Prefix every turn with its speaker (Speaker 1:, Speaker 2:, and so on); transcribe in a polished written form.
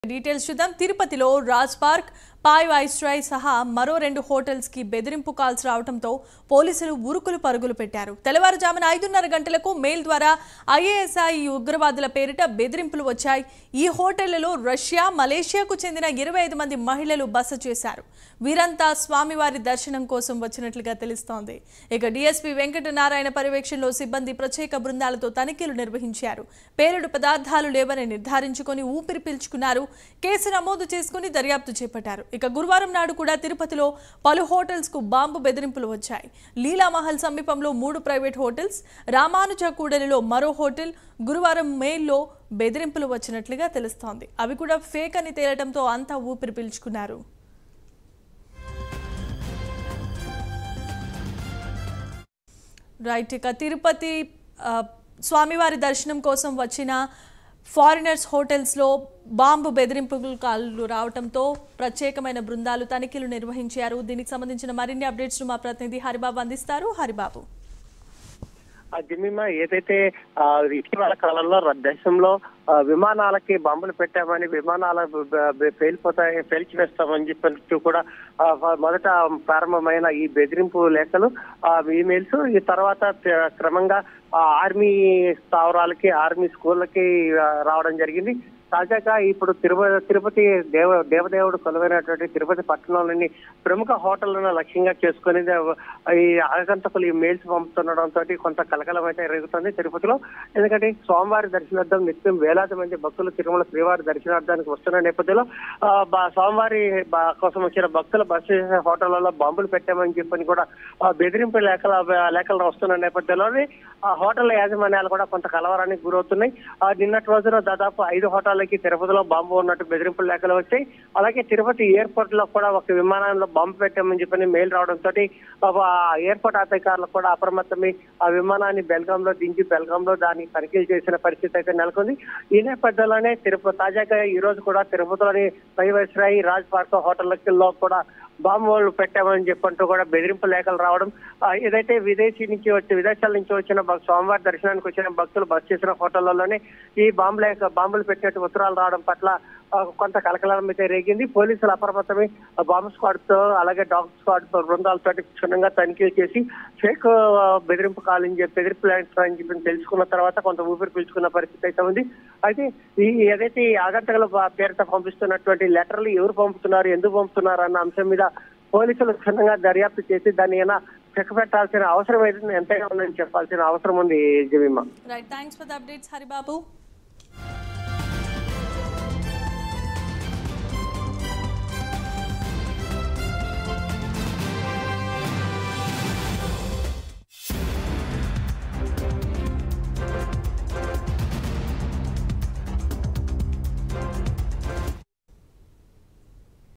Speaker 1: Details చూద్దాం. తిరుపతిలో Raj park, పాయ్ viceroy సహా మరో 2 హోటల్స్ కి బెదిరింపు కాల్స్ రావడంతో పోలీసులు ఉరుకులు పరుగులు పెట్టారు. తెల్లవారుజామున 5:30 గంటలకు మెయిల్ ద్వారా ఐఏఎస్ఐ ఉగ్రవాదుల పేరిట బెదిరింపులు వచ్చాయి. ఈ హోటళ్లలో రష్యా, మలేషియాకు చెందిన 25 మంది మహిళలు బస చేశారు. వీరంతా స్వామివారి దర్శనం కోసం వచ్చినట్లుగా తెలుస్తోంది. ఇక డీఎస్పీ వెంకటనారాయణ పర్యవేక్షణలో సిబ్బంది ప్రత్యేక బృందాలతో తనిఖీలు నిర్వహించారు. పేలుడు పదార్థాలు లేవని నిర్ధారించుకొని ఊపిరి పీల్చుకున్నారు. కేసు నమోదు చేసుకుని దర్యాప్తు చేపట్టారు. ఇక గురువారం నాడు కూడా తిరుపతిలో పలు హోటల్స్ కు బాంబు బెదిరింపులు వచ్చాయి. లీలామహల్ సమీపంలో 3 ప్రైవేట్ హోటల్స్, రామానుజ కూడలిలో మరో హోటల్ గురువారం మెయిల్లో బెదిరింపులు వచ్చినట్లుగా తెలుస్తోంది. అవి కూడా ఫేక్ అని తేలటంతో అంతా ఊపిరి పీల్చుకున్నారు. రైట్, ఇక తిరుపతి స్వామివారి దర్శనం కోసం వచ్చిన ఫారినర్స్ హోటల్స్లో బాంబు బెదిరింపులు కాల్లు రావడంతో ప్రత్యేకమైన బృందాలు తనిఖీలు నిర్వహించారు. దీనికి సంబంధించిన మరిన్ని అప్డేట్స్ మా ప్రతినిధి హరిబాబు అందిస్తారు. హరిబాబు,
Speaker 2: జిమ్మిమా ఏదైతే ఇటీవల కాలంలో దేశంలో విమానాలకి బాంబులు పెట్టామని, విమానాలు పేల్చివేస్తామని చెప్పి కూడా మొదట ప్రారంభమైన ఈ బెదిరింపు లేఖలు, ఈమెయిల్స్ ఈ తర్వాత క్రమంగా ఆర్మీ స్థావరాలకి, ఆర్మీ స్కూళ్ళకి రావడం జరిగింది. తాజాగా ఇప్పుడు తిరుపతి దేవదేవుడు కొలువైనటువంటి తిరుపతి పట్టణంలోని ప్రముఖ హోటళ్లను లక్ష్యంగా చేసుకుని ఈ ఆగంతకులు ఈ మెయిల్స్ పంపుతుండడంతో కొంత కలకలం అయితే జరుగుతుంది తిరుపతిలో. ఎందుకంటే స్వామివారి దర్శనార్థం నిత్యం వేలాది మంది భక్తులు తిరుమల శ్రీవారి దర్శనార్థానికి వస్తున్న నేపథ్యంలో స్వామివారి కోసం వచ్చిన భక్తులు బస చేసే హోటళ్లలో బాంబులు పెట్టామని చెప్పని కూడా బెదిరింపు లేఖలు వస్తున్న నేపథ్యంలోనే ఆ హోటళ్ల యాజమాన్యాలు కూడా కొంత కలవరానికి గురవుతున్నాయి. నిన్నటి రోజున దాదాపు 5 హోటళ్ళకి తిరుపతిలో బాంబు ఉన్నట్టు బెదిరింపుల లేఖలు వచ్చాయి. అలాగే తిరుపతి ఎయిర్పోర్ట్ లో కూడా ఒక విమానంలో బాంబు పెట్టామని చెప్పని మెయిల్ రావడంతో ఎయిర్పోర్ట్ అధికారులకు కూడా అప్రమత్తమై ఆ విమానాన్ని బెల్గాంలో దించి బెల్గాంలో దాన్ని తనిఖీలు చేసిన పరిస్థితి అయితే నెలకొంది. ఈ నేపథ్యంలోనే తాజాగా ఈ రోజు కూడా తిరుపతిలోని పాయ్ వైస్రాయ్, రాజ్ పార్క్ హోటళ్లలో కూడా బాంబులు పెట్టామని చెప్పంటూ కూడా బెదిరింపు లేఖలు రావడం, ఏదైతే విదేశాల నుంచి వచ్చిన స్వామివారి దర్శనానికి వచ్చిన భక్తులు బస చేసిన హోటళ్లలోనే ఈ బాంబులు పెట్టినట్టు ఉత్తరాలు రావడం పట్ల కొంత కలకలం అయితే రేగింది. పోలీసులు అప్రమత్తమై బాంబు స్క్వాడ్ తో అలాగే డాగ్ స్క్వాడ్ బృందాలతో క్షుణ్ణంగా తనిఖీలు చేసి ఫేక్ బెదిరింపు అని చెప్పి తెలుసుకున్న తర్వాత కొంత ఊపిరి పీల్చుకున్న పరిస్థితి అయితే ఉంది. అయితే ఏదైతే ఈ ఆగంతకుల పేరుతో పంపిస్తున్నటువంటి లెటర్లు ఎవరు పంపుతున్నారు, ఎందుకు పంపుతున్నారు అన్న అంశం మీద పోలీసులు క్షుణ్ణంగా దర్యాప్తు చేసి దాన్ని ఏమైనా చెక్ పెట్టాల్సిన అవసరం అయితే ఎంతైనా ఉందని చెప్పాల్సిన అవసరం ఉంది. జిమిమా,
Speaker 1: right, thanks for the updates Haribabu.